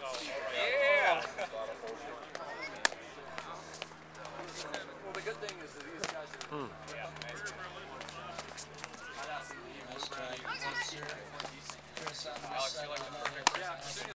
Yeah. Well, the good thing is that these guys are. Nice try. Chris on this side. Alex, you like the perfect. Yeah.